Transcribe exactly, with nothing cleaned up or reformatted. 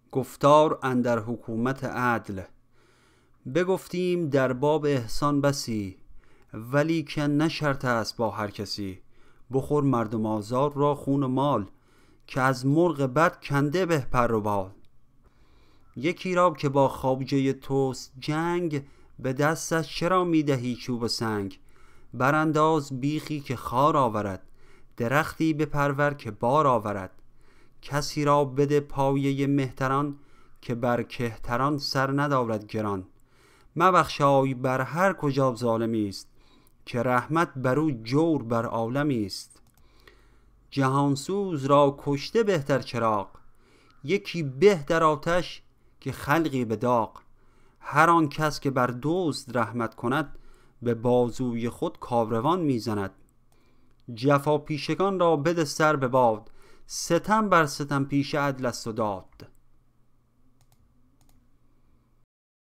گفتار اندر حکومت عدل. بگفتیم در باب احسان بسی، ولی که نه شرط است با هر کسی. بخور مردم آزار را خون و مال، که از مرغ بد کنده به پر و بال. یکی را که با خواجه توست جنگ، به دستش چرا میدهی چوب و سنگ؟ برانداز بیخی که خار آورد، درختی بپرور که بار آورد. کسی را بده پایه مهتران، که بر کهتران سر ندارد گران. مبخشای بر هر کجا ظالمی است، که رحمت بر او جور بر عالمی است. جهانسوز را کشته بهتر چراغ، یکی به در آتش که خلقی به داغ. هر آن کس که بر دزد رحمت کند، به بازوی خود کاروان میزند. جفا پیشگان را بده سر به باد، ستم بر ستم پیش عدل است و داد.